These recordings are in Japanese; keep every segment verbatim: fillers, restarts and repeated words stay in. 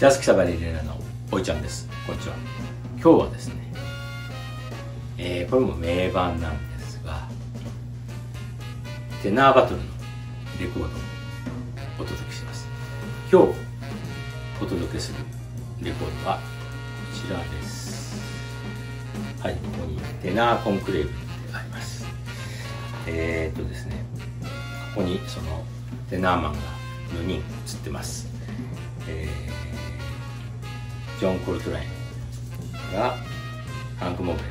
ジャズ草場リレーのおいちゃんです。こんにちは。今日はですね、えー、これも名盤なんですが、テナーバトルのレコードをお届けします。今日お届けするレコードはこちらです。はい、ここにテナーコンクレーブってあります。えーっとですね、ここにそのテナーマンがよにん写ってます。えージョン・コルトレインがハンク・モブレ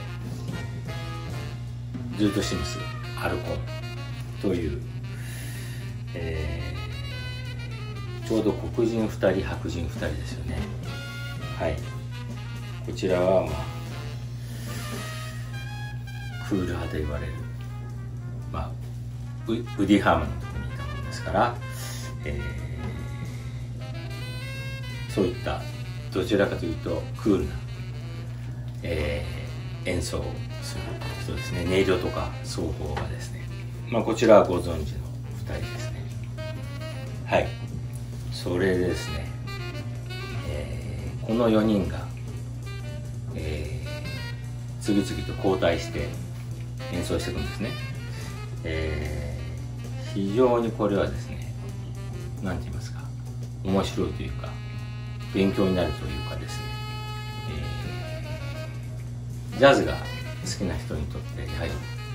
ー、ズート・シムス、アルコンという、えー、ちょうど黒人ふたり白人ふたりですよね。はい、こちらはまあクール派と言われる、まあ、ウ, ウディ・ハーマンのところにいたものですから、えー、そういったどちらかというとクールな、えー、演奏をする人ですね。音色とか奏法がですね、まあこちらはご存知のふたりですね。はい、それでですね、えー、このよにんが、えー、次々と交代して演奏していくんですね。えー、非常にこれはですね、何て言いますか、面白いというか勉強になるというかですね、えー、ジャズが好きな人にとってやはり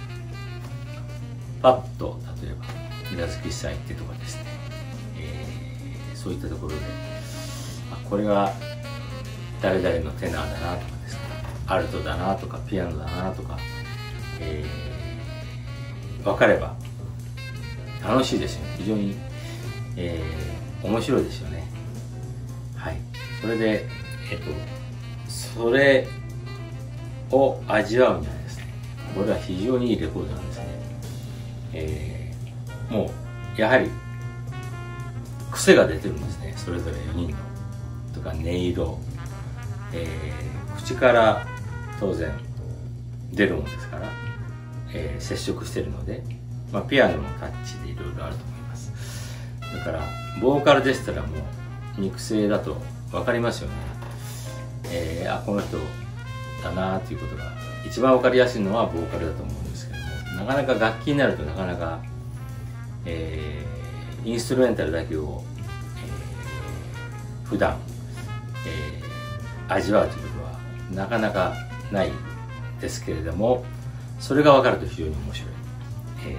パッと例えばジャズ喫茶行ってとかですね、えー、そういったところで、あ、これは誰々のテナーだなとかですね、アルトだなとかピアノだなとか、えー、分かれば楽しいですよね。非常に、えー、面白いですよね。はい、それで、えっと、それを味わうんじゃないですね。これは非常にいいレコードなんですね。えー、もうやはり癖が出てるんですね。それぞれよにんのとか音色、えー、口から当然出るものですから、えー、接触してるので、まあ、ピアノのタッチでいろいろあると思います。だからボーカルでしたらもう肉声だと分かりますよね。えー、あ、この人だなということが一番分かりやすいのはボーカルだと思うんですけども、なかなか楽器になるとなかなか、えー、インストゥルメンタルだけを、えー、普段、えー、味わうということはなかなかないですけれども、それが分かると非常に面白い。え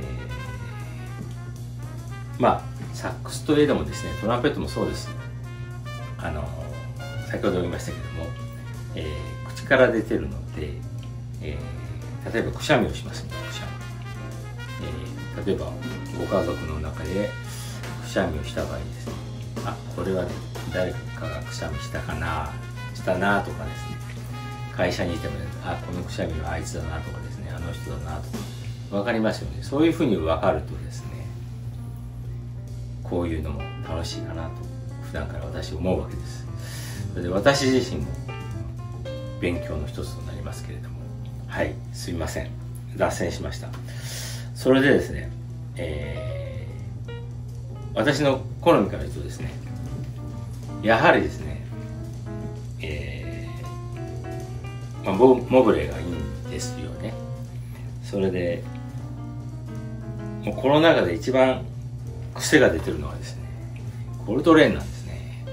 ー、まあサックスといえどもですね、トランペットもそうです。あの先ほど言いましたけども、えー、口から出てるので、えー、例えばくしゃみをしますね。くしゃみ、えー、例えばご家族の中でくしゃみをした場合ですね、あ、これは誰かがくしゃみしたかな、したなとかですね、会社にいても、ね、あ、このくしゃみはあいつだなとかですね、あの人だなとか分かりますよね。そういうふうに分かるとですね、こういうのも楽しいかなと普段から私思うわけです。それで私自身も勉強の一つとなりますけれども、はい、すいません、脱線しました。それでですね、えー、私の好みから言うとですね、やはりですね、えーまあ、モブレーがいいんですよね。それでもうこの中で一番癖が出てるのはですね、コルトレーンなんです。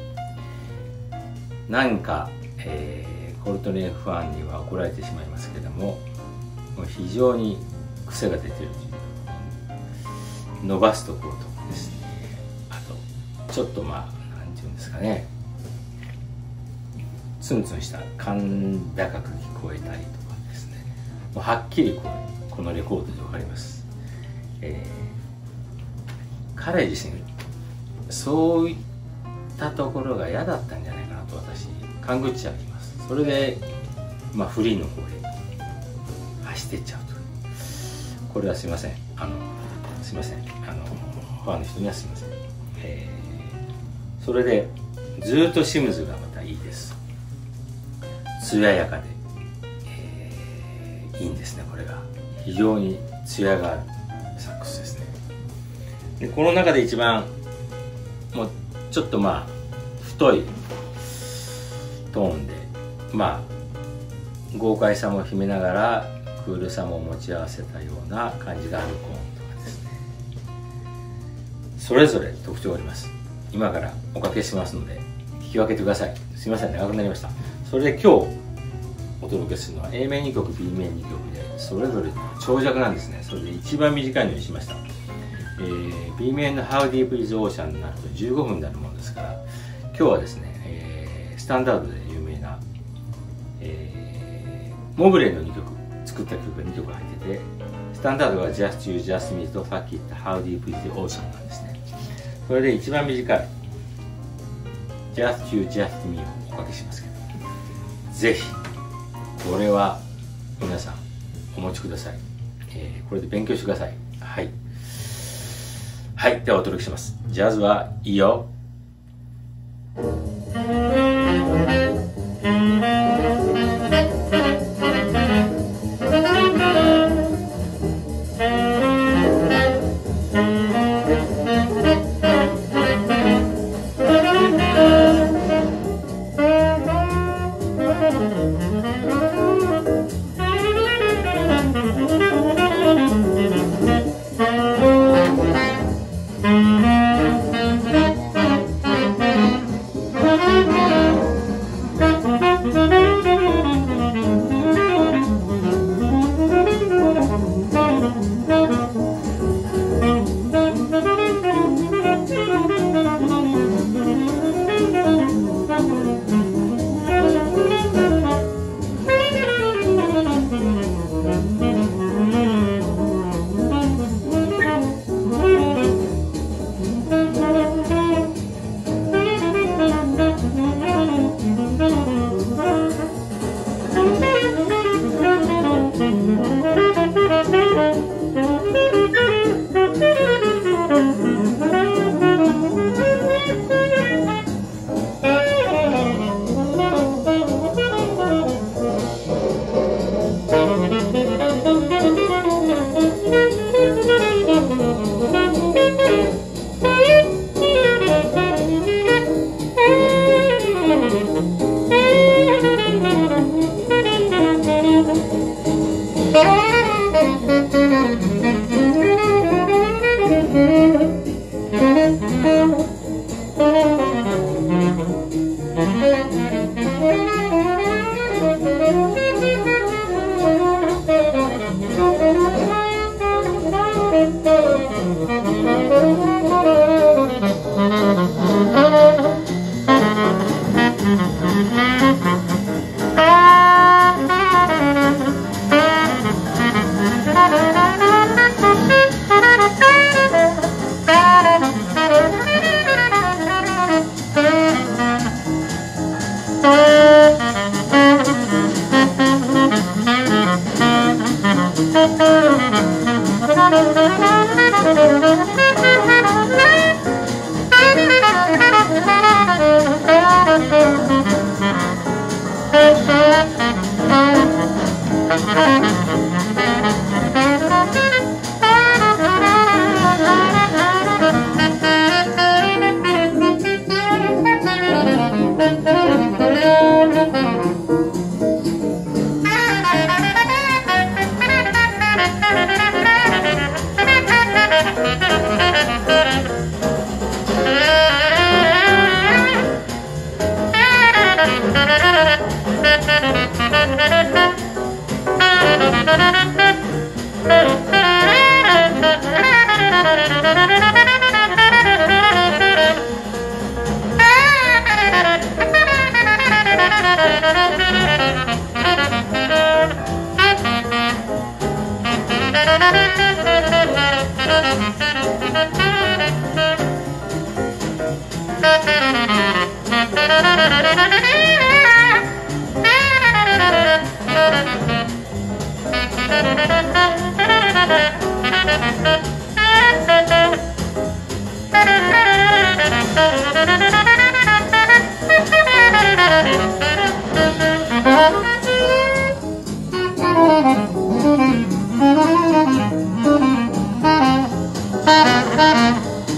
なんか、えー、コルトレーンファンには怒られてしまいますけども、もう非常に癖が出てるという、伸ばすところとかですね、あとちょっとまあ何て言うんですかね、ツンツンした甲高く聞こえたりとかですね、もうはっきりこうこのレコードで分かります。えー、彼自身そういったところが嫌だったんじゃないかなと私勘ぐっちゃいます。それで、まあ、フリーの方へ走っていっちゃうと。これはすいません、あのすいません、あのファンの人にはすいません。えー、それでずっとシムズがまたいいです。艶やかで、えー、いいんですね。これが非常に艶があるサックスですね。でこの中で一番もうちょっとまあ太いトーンで、まあ豪快さも秘めながらクールさも持ち合わせたような感じがあるコーンとかですね、それぞれ特徴があります。今からおかけしますので聞き分けてください。すいません、長くなりました。それで今日お届けするのは エー 面にきょく ビー 面にきょくでそれぞれ長尺なんですね。それで一番短いのにしました。えー、B 面の How Deep is the Ocean になるとじゅうごふんになるものですから、今日はですね、えー、スタンダードで有名な、えー、モブレーのにきょく作った曲がにきょく入ってて、スタンダードが Just You, Just Me とさっき言った How Deep is the Ocean なんですね。それで一番短い Just You, Just Me をおかけしますけど、ぜひこれは皆さんお持ちください。えー、これで勉強してください。はいはい、ではお届けします。ジャズはいいよ。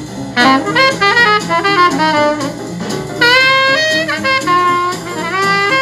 Thank you.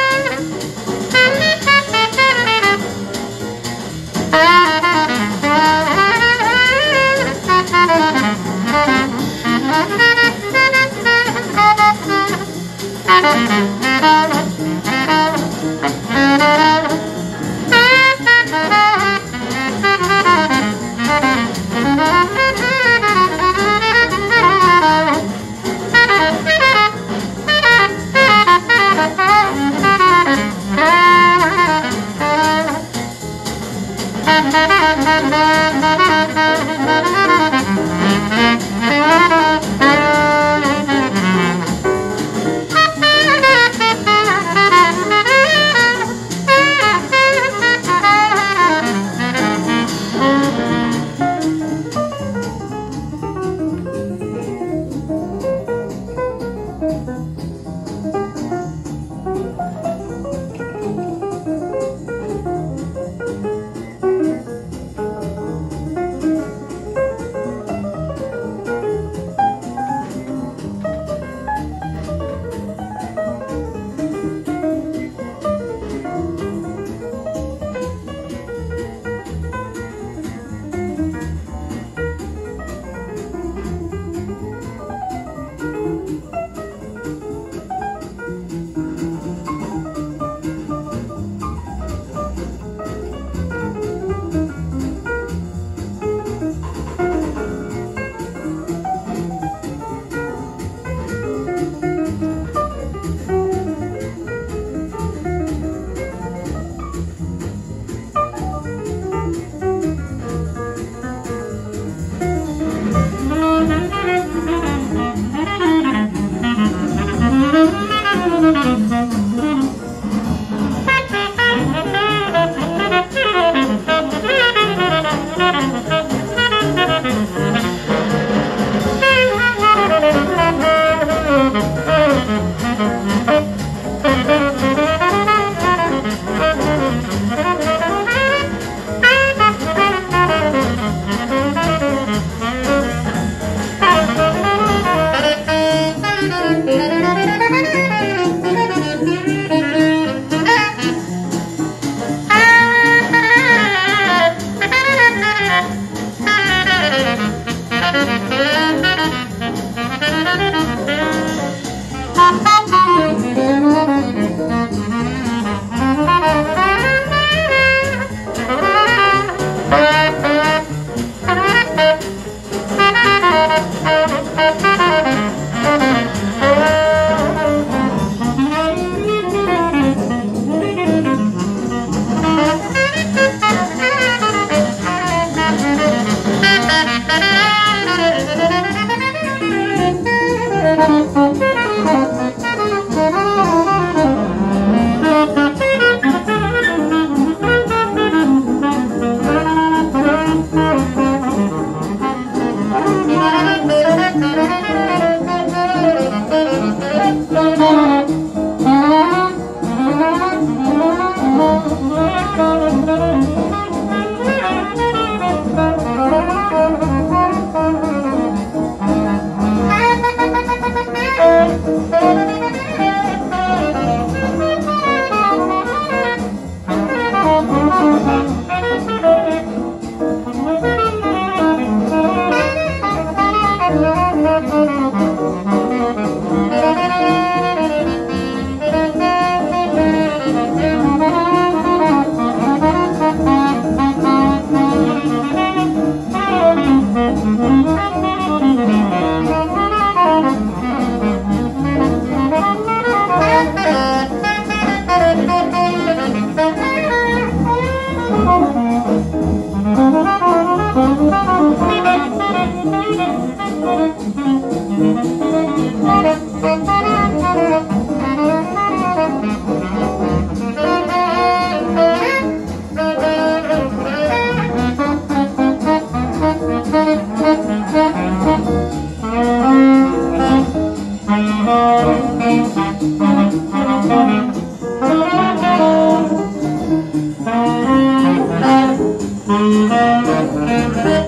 Thank you.